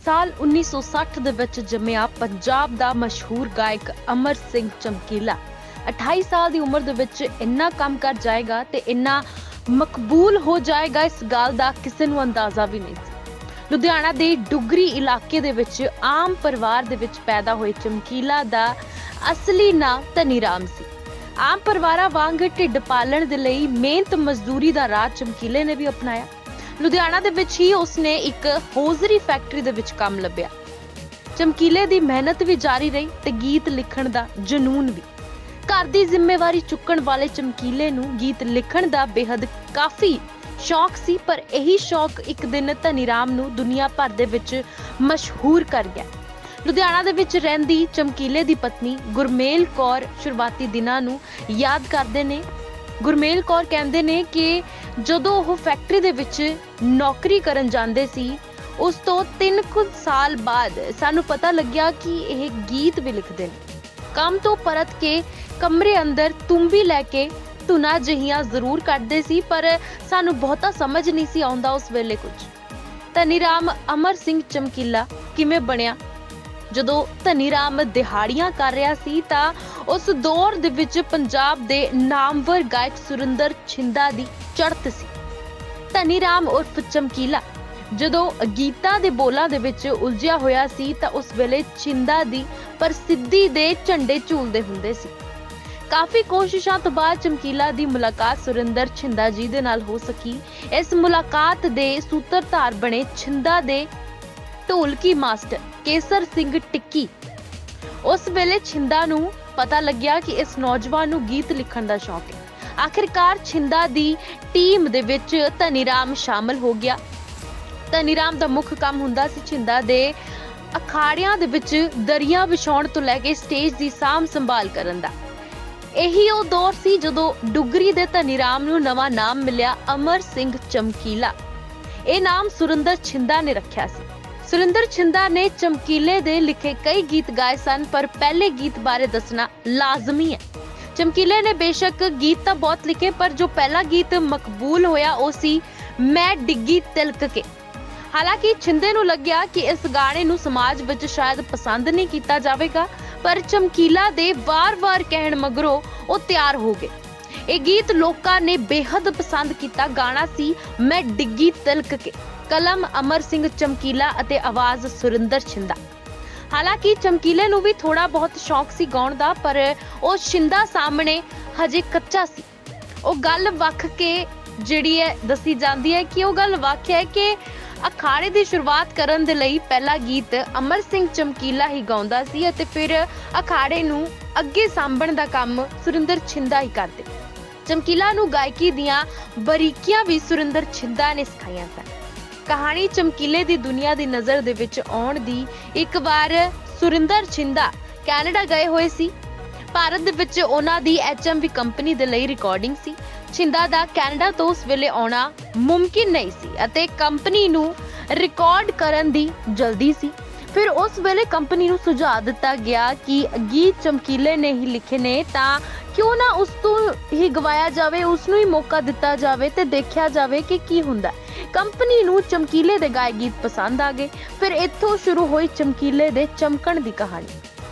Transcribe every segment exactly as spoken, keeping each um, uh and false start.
साल उन्नीस सौ साठ ਦੇ ਵਿੱਚ ਜੰਮਿਆ ਪੰਜਾਬ ਦਾ ਮਸ਼ਹੂਰ ਗਾਇਕ ਅਮਰ ਸਿੰਘ ਚਮਕੀਲਾ अठाई ਸਾਲ ਦੀ ਉਮਰ ਦੇ ਵਿੱਚ ਇੰਨਾ ਕੰਮ ਕਰ ਜਾਏਗਾ ਤੇ ਇੰਨਾ ਮਕਬੂਲ ਹੋ ਜਾਏਗਾ, ਇਸ ਗੱਲ ਦਾ ਕਿਸੇ ਨੂੰ ਅੰਦਾਜ਼ਾ ਵੀ ਨਹੀਂ ਸੀ। ਲੁਧਿਆਣਾ ਦੇ ਡੁਗਰੀ ਇਲਾਕੇ ਦੇ ਵਿੱਚ ਆਮ ਪਰਿਵਾਰ ਦੇ ਵਿੱਚ ਪੈਦਾ ਹੋਏ ਚਮਕੀਲਾ ਦਾ ਅਸਲੀ ਨਾਂ ਧਨੀ ਰਾਮ ਸੀ। ਆਮ ਪਰਿਵਾਰਾਂ ਵਾਂਗ ਢਿੱਡ ਪਾਲਣ ਦੇ ਲਈ ਮਿਹਨਤ ਮਜ਼ਦੂਰੀ ਦਾ ਰਾਹ ਚਮਕੀਲੇ ਨੇ ਵੀ ਅਪਣਾਇਆ। ਲੁਧਿਆਣਾ ਦੇ ਵਿੱਚ ਹੀ ਉਸਨੇ ਇੱਕ ਹੋਜ਼ਰੀ ਫੈਕਟਰੀ ਦੇ ਵਿੱਚ ਕੰਮ ਲੱਭਿਆ। ਚਮਕੀਲੇ ਦੀ ਮਿਹਨਤ ਵੀ ਜਾਰੀ ਰਹੀ ਤੇ ਗੀਤ ਲਿਖਣ ਦਾ ਜਨੂਨ ਵੀ। ਘਰ ਦੀ ਜ਼ਿੰਮੇਵਾਰੀ ਚੁੱਕਣ ਵਾਲੇ ਚਮਕੀਲੇ ਨੂੰ ਗੀਤ ਲਿਖਣ ਦਾ ਬੇहद ਕਾਫੀ ਸ਼ੌਕ ਸੀ, ਪਰ ਇਹੀ ਸ਼ੌਕ ਇੱਕ ਦਿਨ ਧਨੀ ਰਾਮ ਨੂੰ ਦੁਨੀਆ ਭਰ ਦੇ ਵਿੱਚ ਮਸ਼ਹੂਰ ਕਰ ਗਿਆ। ਲੁਧਿਆਣਾ ਦੇ ਵਿੱਚ ਰਹਿੰਦੀ ਚਮਕੀਲੇ ਦੀ ਪਤਨੀ ਗੁਰਮੇਲ ਕੌਰ ਸ਼ੁਰੂਆਤੀ ਦਿਨਾਂ ਨੂੰ ਯਾਦ ਕਰਦੇ ਨੇ। ਗੁਰਮੇਲ ਕੌਰ ਕਹਿੰਦੇ ਨੇ ਕਿ ਜਦੋਂ ਉਹ ਫੈਕਟਰੀ ਦੇ ਵਿੱਚ ਨੌਕਰੀ ਕਰਨ ਜਾਂਦੇ ਸੀ, ਉਸ ਤੋਂ ਤਿੰਨ ਕੁ ਸਾਲ ਬਾਅਦ ਸਾਨੂੰ ਪਤਾ ਲੱਗਿਆ ਕਿ ਇਹ ਗੀਤ ਵੀ ਲਿਖਦੇ ਨੇ। ਕੰਮ ਤੋਂ ਪਰਤ ਕੇ ਕਮਰੇ ਅੰਦਰ ਤੁੰਬੀ ਲੈ ਕੇ ਧੁਨਾਂ ਜਿਹੀਆਂ ਜ਼ਰੂਰ ਕੱਢਦੇ ਸੀ, ਪਰ ਸਾਨੂੰ ਬਹੁਤਾ ਸਮਝ ਨਹੀਂ ਸੀ ਆਉਂਦਾ ਉਸ ਵੇਲੇ ਕੁਝ। ਧਨੀ ਰਾਮ ਅਮਰ ਸਿੰਘ ਚਮਕੀਲਾ ਕਿਵੇਂ ਬਣਿਆ? ਜਦੋਂ ਧਨੀ ਰਾਮ ਦਿਹਾੜੀਆਂ ਕਰ ਰਿਹਾ ਸੀ ਤਾਂ ਉਸ ਦੌਰ ਦੇ ਵਿੱਚ ਪੰਜਾਬ ਦੇ ਨਾਮਵਰ ਗਾਇਕ ਸੁਰਿੰਦਰ ਛਿੰਦਾ ਦੀ ਚੜ੍ਹਤ ਸੀ। ਧਨੀ ਰਾਮ ਉਰਫ ਚਮਕੀਲਾ ਜਦੋਂ ਗੀਤਾਂ ਦੇ ਬੋਲਾਂ ਦੇ ਵਿੱਚ ਉਲਝਿਆ ਹੋਇਆ ਸੀ ਤਾਂ ਉਸ ਵੇਲੇ ਛਿੰਦਾ ਦੀ ਪ੍ਰਸਿੱਧੀ ਦੇ ਝੰਡੇ ਝੂਲਦੇ ਹੁੰਦੇ ਸੀ। ਕਾਫੀ ਕੋਸ਼ਿਸ਼ਾਂ ਤੋਂ ਬਾਅਦ ਚਮਕੀਲਾ ਦੀ ਮੁਲਾਕਾਤ ਸੁਰਿੰਦਰ ਛਿੰਦਾ ਜੀ ਦੇ ਨਾਲ ਹੋ ਸਕੀ। ਇਸ ਮੁਲਾਕਾਤ ਦੇ ਸੂਤਰਧਾਰ ਬਣੇ ਛਿੰਦਾ ਦੇ ਢੋਲਕੀ ਮਾਸਟਰ ਕੇਸਰ ਸਿੰਘ ਟਿੱਕੀ। ਉਸ ਵੇਲੇ ਛਿੰਦਾ ਨੂੰ ਪਤਾ ਲੱਗਿਆ ਕਿ ਇਸ ਨੌਜਵਾਨ ਨੂੰ ਗੀਤ ਲਿਖਣ ਦਾ ਸ਼ੌਕ ਹੈ। ਆਖਿਰਕਾਰ ਛਿੰਦਾ ਦੀ ਟੀਮ ਦੇ ਵਿੱਚ ਧਨੀ ਰਾਮ ਸ਼ਾਮਲ ਹੋ ਗਿਆ। ਧਨੀ ਰਾਮ ਦਾ ਮੁੱਖ ਕੰਮ ਹੁੰਦਾ ਸੀ ਛਿੰਦਾ ਦੇ ਅਖਾੜਿਆਂ ਦੇ ਵਿੱਚ ਦਰੀਆਂ ਵਿਛਾਉਣ ਤੋਂ ਲੈ ਕੇ ਸਟੇਜ ਦੀ ਸਾਂਭ ਸੰਭਾਲ ਕਰਨ ਦਾ। ਇਹੀ ਉਹ ਦੌਰ ਸੀ ਜਦੋਂ ਡੁਗਰੀ ਦੇ ਧਨੀ ਰਾਮ ਨੂੰ ਨਵਾਂ ਨਾਮ ਮਿਲਿਆ, ਅਮਰ ਸਿੰਘ ਚਮਕੀਲਾ। ਇਹ ਨਾਮ ਸੁਰਿੰਦਰ ਛਿੰਦਾ ਨੇ ਰੱਖਿਆ ਸੀ। ਸੁਰਿੰਦਰ ਛਿੰਦਾ ਨੇ ਚਮਕੀਲੇ ਦੇ ਲਿਖੇ ਕਈ ਗੀਤ ਗਾਏ ਸਨ, ਪਰ ਪਹਿਲੇ ਗੀਤ ਬਾਰੇ ਦੱਸਣਾ ਲਾਜ਼ਮੀ ਹੈ। ਚਮਕੀਲੇ ਨੇ ਬੇਸ਼ੱਕ ਗੀਤ ਤਾਂ ਬਹੁਤ ਲਿਖੇ, ਪਰ ਜੋ ਪਹਿਲਾ ਗੀਤ ਮਕਬੂਲ ਹੋਇਆ ਉਹ ਸੀ ਮੈਂ ਡਿੱਗੀ ਤਿਲਕ ਕੇ। ਹਾਲਾਂਕਿ ਛਿੰਦੇ ਨੂੰ ਲੱਗਿਆ ਕਿ ਇਸ ਗਾਣੇ ਨੂੰ ਸਮਾਜ ਵਿੱਚ ਸ਼ਾਇਦ ਪਸੰਦ ਨਹੀਂ ਕੀਤਾ ਜਾਵੇਗਾ, ਪਰ ਚਮਕੀਲਾ ਦੇ ਵਾਰ-ਵਾਰ ਕਹਿਣ ਮਗਰੋਂ ਉਹ ਤਿਆਰ ਹੋ ਗਏ। ਇਹ ਗੀਤ ਲੋਕਾਂ ਨੇ ਬੇहद ਪਸੰਦ ਕੀਤਾ। ਗਾਣਾ ਸੀ ਮੈਂ ਡਿੱਗੀ ਤਿਲਕ ਕੇ, ਕਲਮ ਅਮਰ ਸਿੰਘ ਚਮਕੀਲਾ ਅਤੇ ਆਵਾਜ਼ ਸੁਰਿੰਦਰ ਛਿੰਦਾ। ਹਾਲਾਂਕਿ ਚਮਕੀਲੇ ਨੂੰ ਵੀ ਥੋੜਾ ਬਹੁਤ ਸ਼ੌਕ ਸੀ ਗਾਉਣ ਦਾ, ਪਰ ਉਹ ਛਿੰਦਾ ਸਾਹਮਣੇ ਹਜੇ ਕੱਚਾ ਸੀ। ਉਹ ਗੱਲ ਵੱਖ ਕੇ ਜਿਹੜੀ ਹੈ ਦੱਸੀ ਜਾਂਦੀ ਹੈ ਕਿ ਉਹ ਗੱਲ ਵੱਖ ਹੈ ਕਿ ਅਖਾੜੇ ਦੀ ਸ਼ੁਰੂਆਤ ਕਰਨ ਦੇ ਲਈ ਪਹਿਲਾ ਗੀਤ ਅਮਰ ਸਿੰਘ ਚਮਕੀਲਾ ਹੀ ਗਾਉਂਦਾ ਸੀ ਅਤੇ ਫਿਰ ਅਖਾੜੇ ਨੂੰ ਅੱਗੇ ਸਾਂਭਣ ਦਾ ਕੰਮ ਸੁਰਿੰਦਰ ਛਿੰਦਾ ਹੀ ਕਰਦੇ। ਚਮਕੀਲਾ ਨੂੰ ਗਾਇਕੀ ਦੀਆਂ ਬਰੀਕੀਆਂ ਵੀ ਸੁਰਿੰਦਰ ਛਿੰਦਾ ਨੇ ਸਿਖਾਈਆਂ ਸਨ। ਕਹਾਣੀ ਚਮਕੀਲੇ ਦੀ ਦੁਨੀਆ ਦੀ ਨਜ਼ਰ ਦੇ ਵਿੱਚ ਆਉਣ ਦੀ ਇੱਕ ਵਾਰ ਸੁਰਿੰਦਰ ਛਿੰਦਾ ਕੈਨੇਡਾ ਗਏ ਹੋਏ ਸੀ। ਭਾਰਤ ਦੇ ਵਿੱਚ ਉਹਨਾਂ ਦੀ ਐਚ ਐਮ ਵੀ ਕੰਪਨੀ ਦੇ ਲਈ ਰਿਕਾਰਡਿੰਗ ਸੀ। ਛਿੰਦਾ ਦਾ ਕੈਨੇਡਾ ਤੋਂ ਉਸ ਵੇਲੇ ਆਉਣਾ ਮੁਮਕਿਨ ਨਹੀਂ ਸੀ ਅਤੇ ਕੰਪਨੀ ਨੂੰ ਰਿਕਾਰਡ ਕਰਨ ਦੀ ਜਲਦੀ ਸੀ। ਫਿਰ ਉਸ ਵੇਲੇ ਕੰਪਨੀ ਨੂੰ ਸੁਝਾਅ ਦਿੱਤਾ ਗਿਆ ਕਿ ਗੀਤ ਚਮਕੀਲੇ ਨੇ ਹੀ ਲਿਖੇ ਨੇ ਤਾਂ ਕਿਉਂ ਨਾ ਉਸ ਤੋਂ ਹੀ ਗਵਾਇਆ ਜਾਵੇ, ਉਸ ਨੂੰ ਹੀ ਮੌਕਾ ਦਿੱਤਾ ਜਾਵੇ ਤੇ ਦੇਖਿਆ ਜਾਵੇ ਕਿ ਕੀ ਹੁੰਦਾ। ਕੰਪਨੀ ਨੂੰ ਚਮਕੀਲੇ ਦੇ ਗਾਏ ਗੀਤ ਪਸੰਦ ਆ ਗਏ। ਫਿਰ ਇੱਥੋਂ ਸ਼ੁਰੂ ਹੋਈ ਚਮਕੀਲੇ ਦੇ ਚਮਕਣ ਦੀ ਕਹਾਣੀ।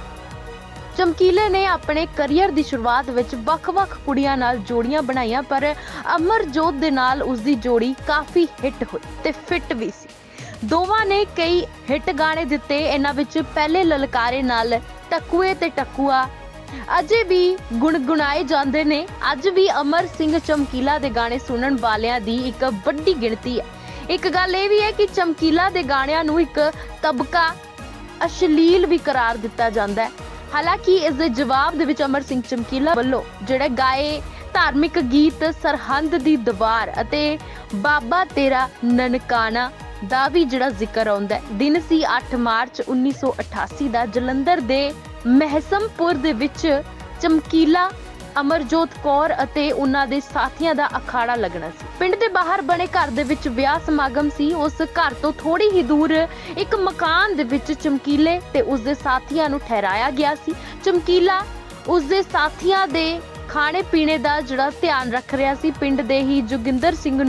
ਚਮਕੀਲੇ ਨੇ ਆਪਣੇ ਕੈਰੀਅਰ ਦੀ ਸ਼ੁਰੂਆਤ ਵਿੱਚ ਵੱਖ-ਵੱਖ ਕੁੜੀਆਂ ਨਾਲ ਜੋੜੀਆਂ ਬਣਾਈਆਂ, ਪਰ ਅਮਰਜੋਤ ਦੇ ਨਾਲ ਉਸ ਦੀ ਜੋੜੀ ਕਾਫੀ ਹਿੱਟ ਹੋਈ ਤੇ ਫਿੱਟ ਵੀ ਸੀ। ਦੋਵਾਂ ਨੇ ਕਈ ਹਿੱਟ ਗਾਣੇ ਦਿੱਤੇ। ਇਹਨਾਂ ਵਿੱਚ ਪਹਿਲੇ ਲਲਕਾਰੇ ਨਾਲ ਟਕੂਏ ਤੇ ਟਕੂਆ ਅਜੇ ਵੀ ਗੁਣਗੁਣਾਏ ਜਾਂਦੇ ਨੇ। ਅੱਜ ਵੀ ਅਮਰ ਸਿੰਘ ਚਮਕੀਲਾ ਦੇ ਗਾਣੇ ਸੁਣਨ ਵਾਲਿਆਂ ਦੀ ਇੱਕ ਵੱਡੀ ਗਿਣਤੀ ਹੈ। ਇੱਕ ਗੱਲ ਇਹ ਵੀ ਹੈ ਕਿ ਚਮਕੀਲਾ ਦੇ ਗਾਣਿਆਂ ਨੂੰ ਇੱਕ ਤਬਕਾ ਅਸ਼ਲੀਲ ਵੀ ਕਰਾਰ ਦਿੱਤਾ ਜਾਂਦਾ ਹੈ। ਹਾਲਾਂਕਿ ਇਸ ਦੇ ਜਵਾਬ ਦੇ ਵਿੱਚ ਅਮਰ ਸਿੰਘ ਚਮਕੀਲਾ ਵੱਲੋਂ ਜਿਹੜੇ ਗਾਏ ਧਾਰਮਿਕ ਗੀਤ ਸਰਹੰਦ ਦੀ ਦੀਵਾਰ ਅਤੇ ਬਾਬਾ ਤੇਰਾ ਨਨਕਾਣਾ ਦਾ ਵੀ ਜਿਹੜਾ ਜ਼ਿਕਰ ਆਉਂਦਾ ਹੈ। ਦਿਨ ਸੀ ਅੱਠ ਮਾਰਚ ਉੱਨੀ ਸੌ ਅਠਾਸੀ ਦਾ। ਜਲੰਧਰ ਦੇ ਮਹਿਸਮਪੁਰ ਦੇ ਵਿੱਚ ਚਮਕੀਲਾ, ਅਮਰਜੋਤ ਕੌਰ ਅਤੇ ਉਹਨਾਂ ਦੇ ਸਾਥੀਆਂ ਦਾ ਅਖਾੜਾ ਲੱਗਣਾ ਸੀ। ਪਿੰਡ ਦੇ ਬਾਹਰ ਬਣੇ ਘਰ ਦੇ ਵਿੱਚ ਵਿਆਹ ਸਮਾਗਮ ਸੀ। ਉਸ ਘਰ ਤੋਂ ਥੋੜੀ ਹੀ ਦੂਰ ਇੱਕ ਮਕਾਨ ਦੇ ਵਿੱਚ ਚਮਕੀਲੇ ਤੇ ਉਸਦੇ ਸਾਥੀਆਂ ਨੂੰ ਠਹਿਰਾਇਆ ਗਿਆ ਸੀ। ਚਮਕੀਲਾ ਉਸਦੇ ਸਾਥੀਆਂ ਦੇ ਖਾਣੇ ਪੀਣੇ ਦਾ ਜਿਹੜਾ ਧਿਆਨ ਰੱਖ ਰਿਹਾ ਸੀ। ਪਿੰਡ ਦੇ ਹੀ ਜੋਗਿੰਦਰ ਸਿੰਘ ਨੂੰ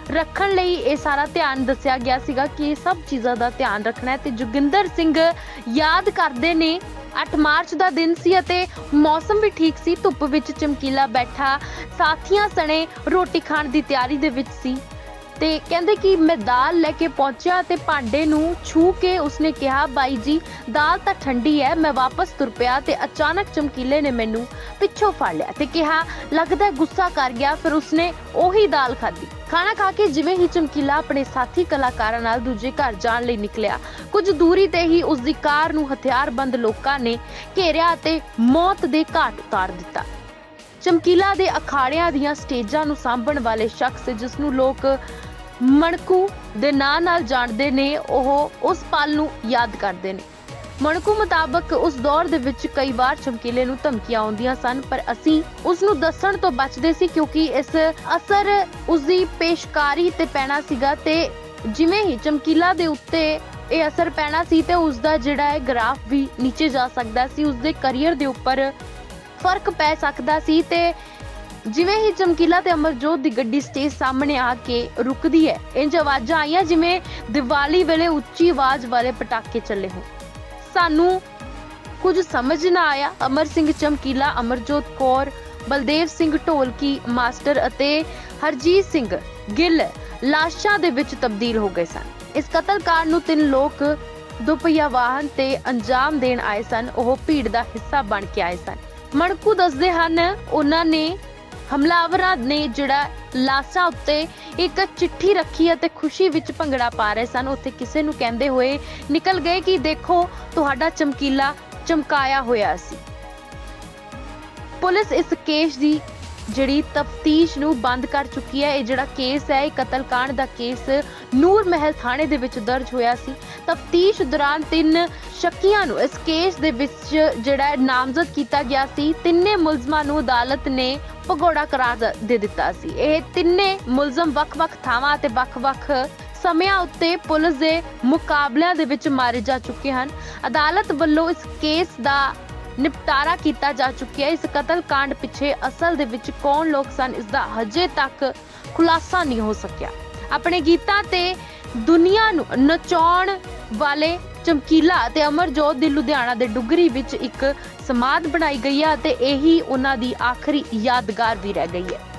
ਰੱਖਣ ਲਈ ਇਹ ਸਾਰਾ ਧਿਆਨ ਦੱਸਿਆ ਗਿਆ ਸੀਗਾ ਕਿ ਇਹ ਸਭ ਚੀਜ਼ਾਂ ਦਾ ਧਿਆਨ ਰੱਖਣਾ ਹੈ। ਤੇ ਜੋਗਿੰਦਰ ਸਿੰਘ ਯਾਦ ਕਰਦੇ ਨੇ ਅੱਠ ਮਾਰਚ ਦਾ ਦਿਨ ਸੀ ਅਤੇ ਮੌਸਮ ਵੀ ਠੀਕ ਸੀ। ਧੁੱਪ ਵਿੱਚ ਚਮਕੀਲਾ ਬੈਠਾ ਸਾਥੀਆਂ ਸਣੇ ਰੋਟੀ ਖਾਣ ਦੀ ਤਿਆਰੀ ਦੇ ਵਿੱਚ ਸੀ ਤੇ ਕਹਿੰਦੇ ਕਿ ਮੈਂ ਦਾਲ ਲੈ ਕੇ ਪਹੁੰਚਿਆ ਤੇ ਭਾਂਡੇ ਨੂੰ ਛੂ ਕੇ ਉਸਨੇ ਕਿਹਾ, ਬਾਈ ਜੀ ਦਾਲ ਤਾਂ ਠੰਡੀ ਹੈ। ਮੈਂ ਵਾਪਸ ਤੁਰ ਪਿਆ ਤੇ ਅਚਾਨਕ ਚਮਕੀਲੇ ਨੇ ਮੈਨੂੰ ਪਿੱਛੋਂ ਫੜ ਲਿਆ ਤੇ ਕਿਹਾ, ਲੱਗਦਾ ਗੁੱਸਾ ਕਰ ਗਿਆ। ਫਿਰ ਉਸਨੇ ਉਹੀ ਦਾਲ ਖਾਧੀ। ਖਾਣਾ ਖਾ ਕੇ ਜਿਵੇਂ ਹੀ ਚਮਕੀਲਾ ਆਪਣੇ ਸਾਥੀ ਕਲਾਕਾਰਾਂ ਨਾਲ ਦੂਜੇ ਘਰ ਜਾਣ ਲਈ ਨਿਕਲਿਆ, ਕੁਝ ਦੂਰੀ ਤੇ ਹੀ ਉਸ ਦੀ ਕਾਰ ਨੂੰ ਹਥਿਆਰਬੰਦ ਲੋਕਾਂ ਨੇ ਘੇਰਿਆ ਅਤੇ ਮੌਤ ਦੇ ਘਾਟ ਉਤਾਰ ਦਿੱਤਾ। ਚਮਕੀਲਾ ਦੇ ਅਖਾੜਿਆਂ ਦੀਆਂ ਸਟੇਜਾਂ ਨੂੰ ਸਾਂਭਣ ਵਾਲੇ ਸ਼ਖਸ, ਜਿਸ ਨੂੰ ਲੋਕ ਮਣਕੂ ਦੇ ਨਾਂ ਨਾਲ ਜਾਣਦੇ ਨੇ, ਉਹ ਉਸ ਪਲ ਨੂੰ ਯਾਦ ਕਰਦੇ ਨੇ। ਮਣਕੂ ਮੁਤਾਬਕ ਉਸ ਦੌਰ ਦੇ ਵਿੱਚ ਕਈ ਵਾਰ ਚਮਕੀਲੇ ਨੂੰ ਧਮਕੀਆਂ ਆਉਂਦੀਆਂ ਸਨ, ਪਰ ਅਸੀਂ ਉਸ ਨੂੰ ਦੱਸਣ ਤੋਂ ਬਚਦੇ ਸੀ ਕਿਉਂਕਿ ਇਸ ਅਸਰ ਉਸ ਦੀ ਪੇਸ਼ਕਾਰੀ ਤੇ ਪੈਣਾ ਸੀਗਾ ਤੇ ਜਿਵੇਂ ਹੀ ਚਮਕੀਲਾ ਦੇ ਉੱਤੇ ਇਹ ਅਸਰ ਪੈਣਾ ਸੀ ਤੇ ਉਸ ਦਾ ਜਿਹੜਾ ਹੈ ਗ੍ਰਾਫ ਵੀ ਨੀਚੇ ਜਾ ਸਕਦਾ ਸੀ, ਉਸ ਦੇ ਕੈਰੀਅਰ ਦੇ ਉੱਪਰ ਫਰਕ ਪੈ ਸਕਦਾ ਸੀ। ਤੇ ਜਿਵੇਂ ਹੀ ਚਮਕੀਲਾ ਤੇ ਅਮਰਜੋਤ ਦੀ ਗੱਡੀ ਸਟੇਜ ਸਾਹਮਣੇ ਆ ਕੇ ਰੁਕਦੀ ਹੈ, ਇੰਜ ਆਵਾਜ਼ਾਂ ਆਈਆਂ ਜਿਵੇਂ ਦੀਵਾਲੀ ਵੇਲੇ ਉੱਚੀ ਆਵਾਜ਼ ਵਾਲੇ ਪਟਾਕੇ ਚੱਲੇ ਹੋਣ। ਸਾਨੂੰ ਕੁਝ ਸਮਝ ਨਾ ਆਇਆ। ਅਮਰ ਸਿੰਘ ਚਮਕੀਲਾ, ਅਮਰਜੋਤ ਕੌਰ, ਬਲਦੇਵ ਸਿੰਘ ਢੋਲਕੀ ਮਾਸਟਰ ਅਤੇ ਹਰਜੀਤ ਸਿੰਘ ਗਿੱਲ ਲਾਸ਼ਾਂ ਦੇ ਵਿੱਚ ਤਬਦੀਲ ਹੋ ਗਏ ਸਨ। ਇਸ ਕਤਲकांड ਨੂੰ ਤਿੰਨ ਲੋਕ ਦੁਪਹੀਆ ਵਾਹਨ ਤੇ ਅੰਜਾਮ ਦੇਣ ਆਏ ਸਨ। ਉਹ ਭੀੜ ਦਾ ਹਿੱਸਾ ਬਣ ਕੇ ਆਏ ਸਨ। ਮਣਕੂ ਦੱਸਦੇ ਹਨ, ਉਹਨਾਂ ਨੇ ਹਮਲਾਵਰਾਂ ਨੇ ਜਿਹੜਾ ਲਾਸ਼ਾਂ ਉੱਤੇ ਇੱਕ ਚਿੱਠੀ ਰੱਖੀ ਅਤੇ ਖੁਸ਼ੀ ਵਿੱਚ ਭੰਗੜਾ ਪਾ ਰਹੇ ਸਨ। ਉੱਥੇ ਕਿਸੇ ਨੂੰ ਕਹਿੰਦੇ ਹੋਏ ਨਿਕਲ ਗਏ ਕਿ ਦੇਖੋ ਤੁਹਾਡਾ ਚਮਕੀਲਾ ਚਮਕਾਇਆ ਹੋਇਆ ਸੀ। ਪੁਲਿਸ ਇਸ ਕੇਸ ਦੀ ਜਿਹੜੀ ਤਫਤੀਸ਼ ਨੂੰ ਬੰਦ ਕਰ ਚੁੱਕੀ ਹੈ। ਇਹ ਜਿਹੜਾ ਕੇਸ ਹੈ, ਇਹ ਕਤਲकांड ਦਾ ਕੇਸ ਨੂਰ ਮਹਿਲ ਥਾਣੇ ਦੇ ਵਿੱਚ ਦਰਜ ਹੋਇਆ ਸੀ। ਤਫਤੀਸ਼ ਦੌਰਾਨ ਤਿੰਨ ਸ਼ੱਕੀਆਂ ਨੂੰ ਇਸ ਕੇਸ ਦੇ ਵਿੱਚ ਜਿਹੜਾ ਨਾਮਜ਼ਦ ਕੀਤਾ ਗਿਆ ਸੀ। ਤਿੰਨੇ ਮੁਲਜ਼ਮਾਂ ਨੂੰ ਅਦਾਲਤ ਨੇ ਭਗੌੜਾ ਕਰਾਰ ਦੇ ਦਿੱਤਾ ਸੀ। ਇਹ ਤਿੰਨੇ ਮੁਲਜ਼ਮ ਵੱਖ-ਵੱਖ ਥਾਵਾਂ ਤੇ ਵੱਖ-ਵੱਖ ਸਮਿਆਂ ਉੱਤੇ ਪੁਲਿਸ ਦੇ ਮੁਕਾਬਲਿਆਂ ਦੇ ਵਿੱਚ ਮਾਰੇ ਜਾ ਚੁੱਕੇ ਹਨ। ਅਦਾਲਤ ਵੱਲੋਂ ਇਸ ਕੇਸ ਦਾ ਨਿਪਟਾਰਾ ਕੀਤਾ ਜਾ ਚੁੱਕਿਆ। ਇਸ ਕਤਲकांड ਪਿੱਛੇ ਅਸਲ ਦੇ ਵਿੱਚ ਕੌਣ ਲੋਕ ਸਨ, ਇਸ ਦਾ ਹਜੇ ਤੱਕ ਖੁਲਾਸਾ ਨਹੀਂ ਹੋ ਸਕਿਆ। ਆਪਣੇ ਗੀਤਾਂ ਤੇ ਦੁਨੀਆ ਨੂੰ ਨਚਾਉਣ ਵਾਲੇ ਚਮਕੀਲਾ ਤੇ ਅਮਰਜੋਤ ਦੀ ਲੁਧਿਆਣਾ ਦੇ ਡੁਗਰੀ ਵਿੱਚ ਇੱਕ ਸਮਾਧ ਬਣਾਈ ਗਈ ਹੈ ਅਤੇ ਇਹੀ ਉਹਨਾਂ ਦੀ ਆਖਰੀ ਯਾਦਗਾਰ ਵੀ ਰਹਿ ਗਈ ਹੈ।